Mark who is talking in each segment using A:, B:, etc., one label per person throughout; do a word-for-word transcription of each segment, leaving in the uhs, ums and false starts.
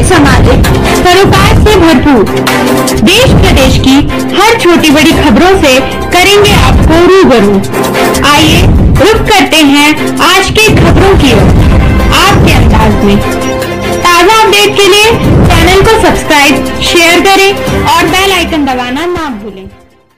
A: सामाजिक सरोकार से भरपूर देश प्रदेश की हर छोटी बड़ी खबरों से करेंगे आपको रूबरू। आइए रुक करते हैं आज के खबरों की ओर आपके अंदाज में। ताज़ा अपडेट के लिए चैनल को सब्सक्राइब, शेयर करें और बेल आइकन दबाना ना भूलें।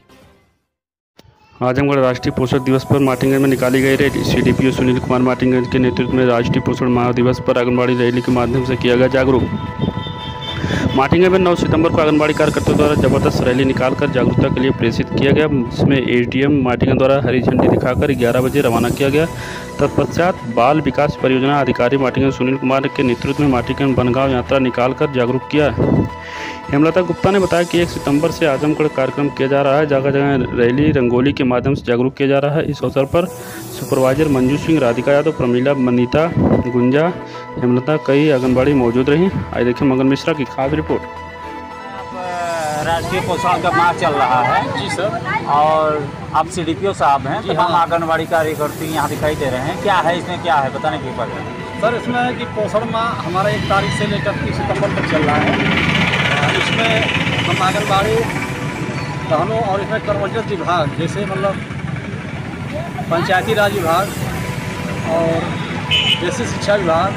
B: आजमगढ़ राष्ट्रीय पोषण दिवस पर माटीगंज में निकाली गई रैली। सीडीपीओ सुनील कुमार माटीगंज के नेतृत्व में राष्ट्रीय पोषण माह दिवस पर आंगनबाड़ी रैली के माध्यम से किया गया जागरूक। माटीगंज में नौ सितंबर को आंगनबाड़ी कार्यकर्ताओं द्वारा जबरदस्त रैली निकालकर जागरूकता के लिए प्रेषित किया गया, जिसमें एडीएम माटीगंज द्वारा हरी झंडी दिखाकर ग्यारह बजे रवाना किया गया। तत्पश्चात बाल विकास परियोजना अधिकारी माटीगंज सुनील कुमार के नेतृत्व में माटीगंज बनगांव यात्रा निकालकर जागरूक किया। हेमलता गुप्ता ने बताया कि एक सितंबर से आजमगढ़ कार्यक्रम किया जा रहा है। जगह जगह रैली रंगोली के माध्यम से जागरूक किया जा रहा है। इस अवसर पर सुपरवाइजर मंजू सिंह, राधिका यादव, प्रमीला, मनीता, गुंजा, हेमलता कई आंगनबाड़ी मौजूद रहीं। आइए देखें मगन मिश्रा की खास रिपोर्ट।
C: राष्ट्रीय पोषण का माह चल रहा है जी सर, और आप सीडीपीओ साहब हैं, तो हम आंगनबाड़ी कार्यकर्ती यहाँ दिखाई दे रहे हैं। क्या है इसमें, क्या है बताने की बात है
D: सर? इसमें है कि पोषण माह हमारा एक तारीख से लेकर तीस सितंबर तक चल रहा है। इसमें हम आंगनबाड़ी बहनों और इसमें कर्मचारी विभाग जैसे मतलब पंचायती राज विभाग और जैसे शिक्षा विभाग,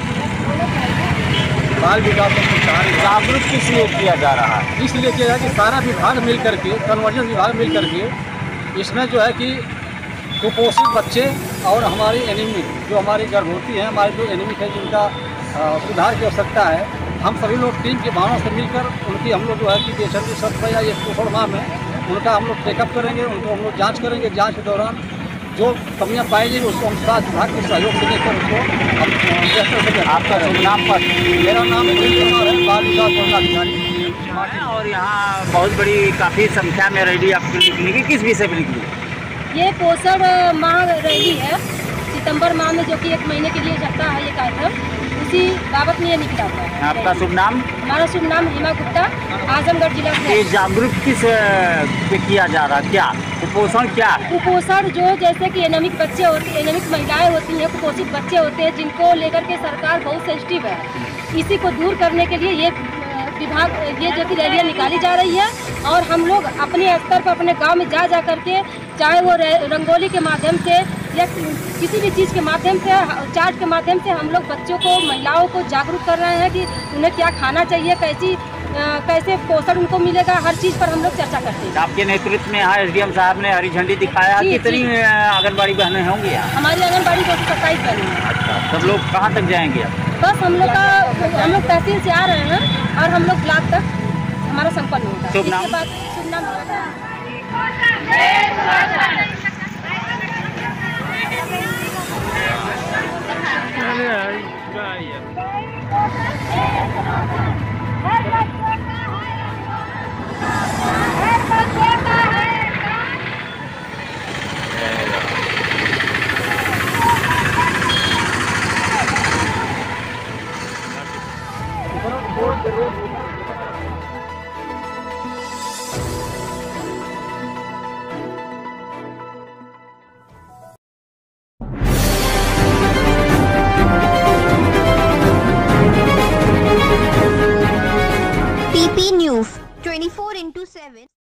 D: बाल विकास और
C: जागरूक किस लिए किया जा रहा है?
D: इसलिए किया जाए कि सारा विभाग मिल करके, कन्वर्जेंस विभाग मिल करके इसमें जो है कि कुपोषित बच्चे और हमारी एनीमिक जो हमारी गर्भवती हैं, हमारी जो एनीमिक है जिनका सुधार की आवश्यकता है, हम सभी लोग टीम के भावों से मिलकर उनकी हम लोग जो है कि बेचन की शर्त पर या ये पोषण माह में उनका हम लोग चेकअप करेंगे, उनको हम लोग जाँच करेंगे। जाँच के दौरान जो कमियाँ पाई जाएगी उसको हम स्वास्थ्य विभाग के सहयोग से लेकर उसको हम बेहतर से बेहतर।
C: आपका नाम पर?
D: मेरा नाम सुनील कुमार है, बाल विकास पदाधिकारी।
C: और यहाँ बहुत बड़ी काफ़ी संख्या में रैली आपकी निकली, किस विषय पर निकली?
E: ये पोषण माह रैली है सितंबर माह में, जो कि एक महीने के लिए चलता है ये कार्यक्रम, उसी बाबत में ये निकला हुआ है।
C: आपका शुभ नाम?
E: हमारा शुभ नाम हेमा गुप्ता, आजमगढ़ जिला से।
C: ये जागरूक किस पे किया जा रहा है? क्या कुपोषण क्या है?
E: कुपोषण जो जैसे कि एनीमिक बच्चे होते, एनीमिक महिलाएं होती हैं, कुपोषित बच्चे होते हैं, जिनको लेकर के सरकार बहुत सेंसिटिव है। इसी को दूर करने के लिए ये विभाग ये जो कि रैलियाँ निकाली जा रही है, और हम लोग अपने स्तर पर अपने गांव में जा जा करके, चाहे वो रंगोली के माध्यम से या किसी भी चीज़ के माध्यम से, चार्ट के माध्यम से हम लोग बच्चों को, महिलाओं को जागरूक कर रहे हैं कि उन्हें क्या खाना चाहिए, कैसी कैसे पोषण उनको मिलेगा, हर चीज़ पर हम लोग चर्चा करते हैं।
C: आपके नेतृत्व में यहाँ एसडीएम साहब ने हरी झंडी दिखाया। कितनी आंगनबाड़ी बहनें होंगी यहाँ?
E: हमारी आंगनबाड़ी दो सौ सत्ताईस बहनें हैं।
C: अच्छा, सब लोग कहाँ तक जाएंगे आप?
E: बस हम लोग का हम लोग तहसील से आ रहे हैं और हम लोग ब्लॉक तक हमारा संपन्न होगा।
C: शुभ नाम?
E: शुभ नाम
F: P P News twenty-four into seven